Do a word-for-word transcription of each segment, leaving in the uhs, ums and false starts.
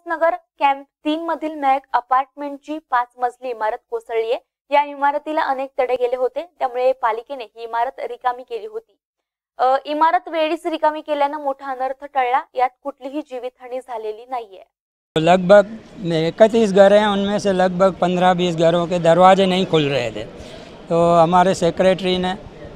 Ulhasnagar camp तीन मधील महक अपार्टमेंटची पाच मजली इमारत कोसळली आहे। या इमारतीला अनेक तडे गेले होते, त्यामुळे पालिकेने ही इमारत रिकामी केली होती। इमारत वेळीच रिकामी केल्याने मोठा अनर्थ टळला। यात कुठलीही जीवितहानी झालेली नाहीये। लगभग इकतीस घर हैं, उनमें से लगभग पंद्रह बीस घरों के दरवाजे नहीं खुल रहे थे। तो हमारे सेक्रेटरी ने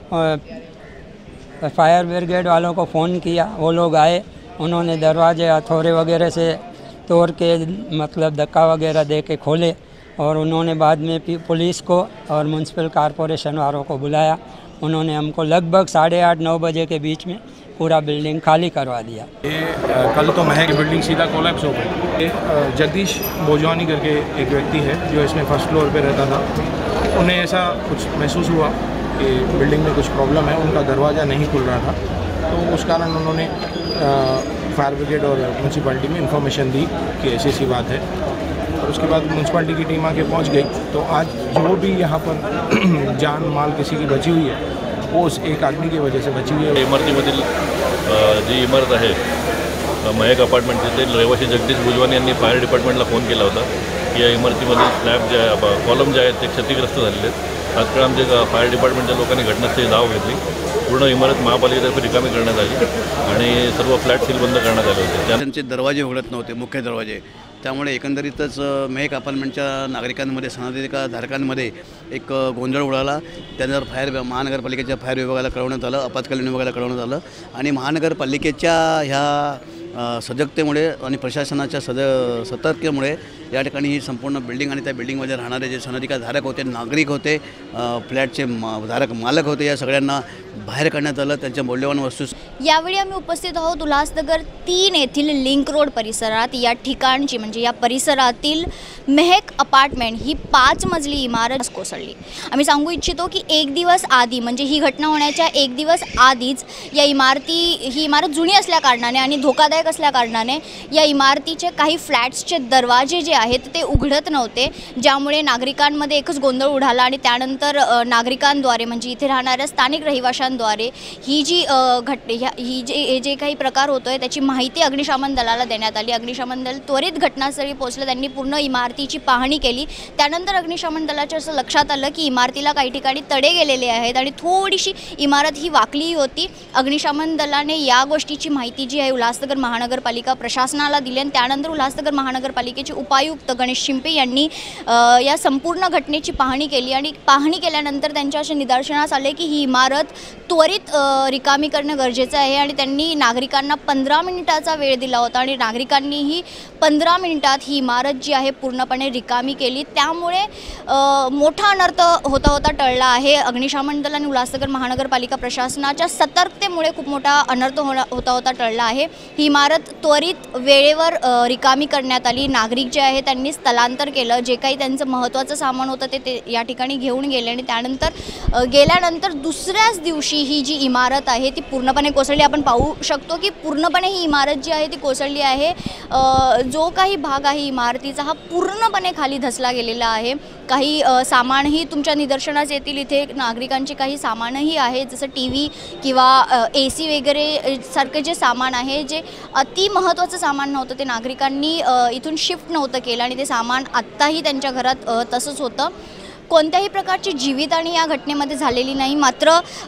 फायर ब्रिगेड वालों को फ़ोन किया, वो लोग आए, उन्होंने दरवाजे हथौड़े वगैरह से तोड़ के मतलब धक्का वगैरह दे के खोले और उन्होंने बाद में पुलिस को और म्यूनसिपल कॉरपोरेशन वालों को बुलाया। उन्होंने हमको लगभग साढ़े आठ नौ बजे के बीच में पूरा बिल्डिंग खाली करवा दिया। ये कल तो महक बिल्डिंग सीधा कोलैप्स हो गई। जगदीश बोजवानी करके एक व्यक्ति है जो इसमें फर्स्ट फ्लोर पे रहता था। उन्हें ऐसा कुछ महसूस हुआ कि बिल्डिंग में कुछ प्रॉब्लम है, उनका दरवाज़ा नहीं खुल रहा था, तो उस कारण उन्होंने फायर ब्रिगेड और म्यूनसिपलिटी में इंफॉर्मेशन दी कि ऐसी ऐसी बात है। और उसके बाद म्यूनसिपलिटी की टीम आके पहुंच गई। तो आज जो भी यहाँ पर जान माल किसी की बची हुई है वो उस एक आदमी की वजह से बची हुई है। इमारतीमधील जी इमारत आहे महक अपार्टमेंट, तिथे रहिवासी जगदीश भुजवानी यांनी फायर डिपार्टमेंटला फोन केला होता की या इमारतीमधील स्लॅब जे आहे, कॉलम जे आहेत ते क्षतिग्रस्त झालेले आहेत। तात्काळ आमच्या फायर डिपार्टमेंटच्या लोकांनी घटनास्थळी धाव घेतली। पूर्ण इमारत महापालिकेतर्फे रिकामी करण्यात आली आणि सर्व फ्लॅट सील बंद करण्यात आले होते। त्यांचे दरवाजे उघडत नव्हते, मुख्य दरवाजे, त्यामुळे एकंदरीतच महक अपार्टमेंटच्या नागरिकांमध्ये सनदिकाधारकांमध्ये एक गोंधळ उडाला। त्यानंतर फायर महानगरपालिकेच्या फायर विभागाला कळवण्यात आलं, आपत्कालीन विभागाला कळवण्यात आलं आणि महानगरपालिकेच्या ह्या सजगतेमुळे आणि प्रशासनाच्या सज सतर्कतेमुळे या ठिकाणी ही संपूर्ण बिल्डिंग आणि त्या बिल्डिंगमध्ये राहणारे जे सनदिकाधारक होते, नागरिक होते, फ्लॅटचे धारक मालक होते, या सगळ्यांना बाहेर काढण्यात आलं। त्यांच्या मौल्यवान वस्तू यावेळी आम्ही उपस्थित आहोत उल्हासनगर तीन येथील लिंक रोड परिसरात। या ठिकाणची म्हणजे या परिसरातील महक अपार्टमेंट ही पाच मजली इमारत कोसळली। आम्ही सांगू इच्छितो की एक दिवस आधी म्हणजे ही घटना होण्याच्या एक दिवस आधीच या इमारती ही इमारत जुनी असल्या कारणाने आणि धोकादायक असल्या कारणाने या इमारतीचे काही फ्लॅट्सचे दरवाजे जे आहेत ते उघडत नव्हते, ज्यामुळे नागरिकांमध्ये एकच गोंधळ उडाला आणि त्यानंतर नागरिकांद्वारे म्हणजे इथे राहणाऱ्या स्थानिक रहिवाशांद्वारे ही जी घट ही जे जे काही प्रकार होतोय त्याची माहिती अग्निशमन दलाला देण्यात आली। अग्निशमन दल त्वरित घटनास्थळी पोहोचलं, त्यांनी पूर्ण इमारतीची पाहणी केली। त्यानंतर अग्निशमन दलाच्या असं लक्षात आलं की इमारतीला काही ठिकाणी तडे गेलेले आहेत आणि थोडीशी इमारत ही वाकली होती। अग्निशमन दलाने या गोष्टीची माहिती जी आहे उल्हासनगर महानगरपालिका प्रशासनाला दिली आणि त्यानंतर उल्हासनगर महानगरपालिकेचे उपायुक्त गणेश शिंपे यांनी या संपूर्ण घटनेची पाहणी केली आणि पाहणी केल्यानंतर त्यांच्या अशा निदर्शनास आले की ही इमारत त्वरित रिकामी करणं गरजेचं आहे आणि त्यांनी नागरिकांना पंधरा मिनिटाचा वेळ दिला होता आणि नागरिकांनीही पंधरा मिनिटात ही इमारत जी आहे पूर्णपणे रिकामी केली। त्यामुळे मोठा अनर्थ होता होता टळला आहे। अग्निशमन दल आणि उल्हासनगर महानगरपालिका प्रशासनाच्या सतर्कतेमुळे खूप मोठा अनर्थ होता होता टळला आहे। ही इमारत त्वरित वेळेवर रिकामी करण्यात आली। नागरिक जे आहे त्यांनी स्थलांतर केलं, जे काही त्यांचं महत्त्वाचं सामान होतं ते ते या ठिकाणी घेऊन गेले आणि त्यानंतर गेल्यानंतर दुसऱ्याच दिवशी ही जी इमारत आहे ती पूर्णपणे कोसळली। आपण पाहू शकतो की पूर्णपणे ही इमारत जी आहे ती कोसळली आहे। जो काही भाग आहे इमारतीचा हा पूर्णपणे खाली धसला गेलेला आहे। काही सामानही तुमच्या निदर्शनास येतील, इथे नागरिकांचे काही सामानही आहे, जसं टी व्ही किंवा ए सी वगैरे सारखे जे सामान आहे, जे अति महत्त्वाचं सामान नव्हतं ते नागरिकांनी इथून शिफ्ट नव्हतं केलं आणि ते सामान आत्ताही त्यांच्या घरात तसंच होतं। कोणत्याही प्रकारची जीवितहानी या घटनेमध्ये झालेली नाही। मात्र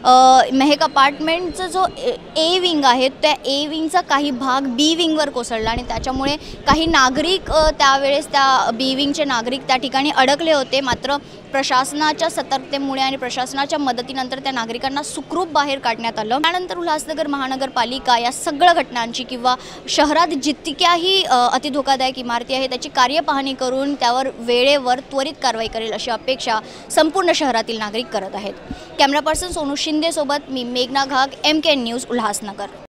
महक अपार्टमेंटचा जो ए विंग आहे त्या ए विंगचा काही भाग बी विंगवर कोसळला आणि त्याच्यामुळे काही नागरिक त्यावेळेस त्या बी विंगचे नागरिक त्या ठिकाणी अडकले होते। मात्र प्रशासनाच्या सतर्कतेमुळे आणि प्रशासनाच्या मदतीनंतर त्या नागरिकांना सुखरूप बाहेर काढण्यात आलं। त्यानंतर उल्हासनगर महानगरपालिका या सगळ्या घटनांची किंवा शहरात जितक्याही अति धोकादायक इमारती आहे त्याची कार्यपाहणी करून त्यावर वेळेवर त्वरित कारवाई करेल अशी अपेक्षा संपूर्ण शहरातील नागरिक करत आहेत। कॅमेरा पर्सन सोनू शिंदे सोबत मी मेघना Ghag, M K news, Ulhasnagar.